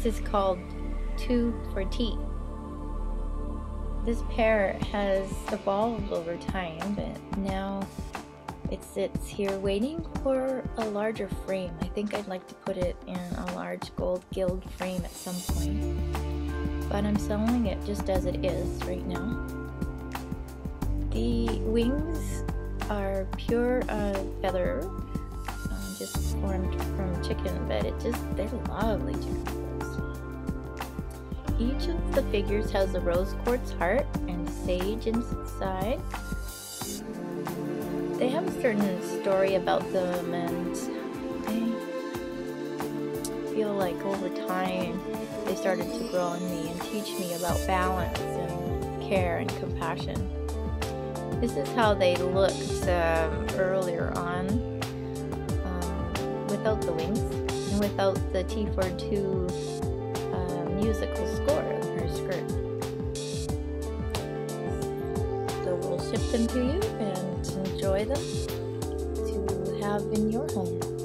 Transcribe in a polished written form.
is called 2 for Tea. This pair has evolved over time, but now it sits here waiting for a larger frame. I think I'd like to put it in a large gold gilt frame at some point, but I'm selling it just as it is right now. The wings are pure feather, just formed from chicken, but they're lovely chicken feathers. Each of the figures has a rose quartz heart and sage inside. They have a certain story about them, and I feel like over time they started to grow on me and teach me about balance and care and compassion. This is how they looked earlier on, without the wings and without the T42 musical score on her skirt. So we'll ship them to you and enjoy them to have in your home.